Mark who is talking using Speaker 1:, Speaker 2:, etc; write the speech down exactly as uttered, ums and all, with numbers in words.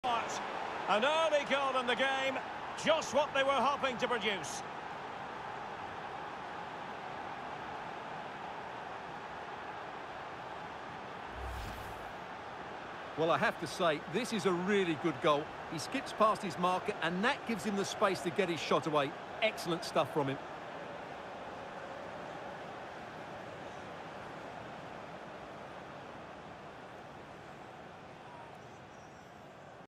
Speaker 1: An early goal in the game, just what they were hoping to produce.
Speaker 2: Well, I have to say, this is a really good goal. He skips past his marker, and that gives him the space to get his shot away. Excellent stuff from him.